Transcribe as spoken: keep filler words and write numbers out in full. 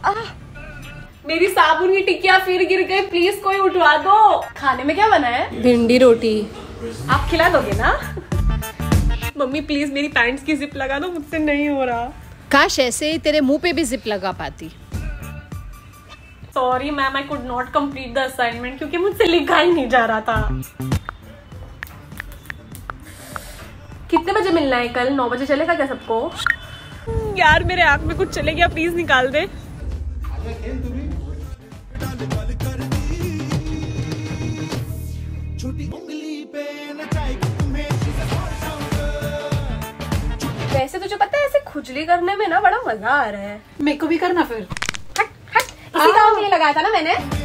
मेरी साबुन की टिकिया फिर गिर गई, प्लीज कोई उठवा दो। खाने में क्या बना है? भिंडी रोटी। आप खिला दोगे ना? मम्मी प्लीज मेरी पैंट्स की जिप लगा दो, मुझसे नहीं हो रहा। काश ऐसे ही तेरे मुंह पे भी जिप लगा पाती। Sorry ma'am, I could not complete the assignment क्योंकि मुझसे लिखा ही नहीं जा रहा था। कितने बजे मिलना है कल? नौ बजे चलेगा क्या सबको? यार मेरे आँख में कुछ चले गया, प्लीज निकाल दे। वैसे तुझे पता है ऐसे खुजली करने में ना बड़ा मजा आ रहा है। मेरे को भी करना फिर। हट हट, इसी काम के लिए लगाया था ना मैंने।